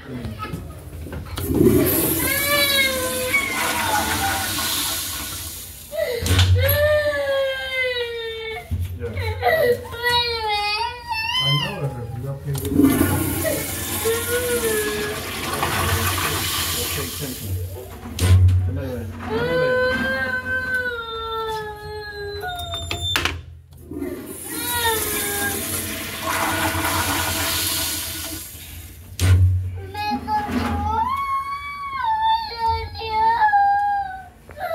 Yeah. I know it hurts. You got to pay attention. Come here.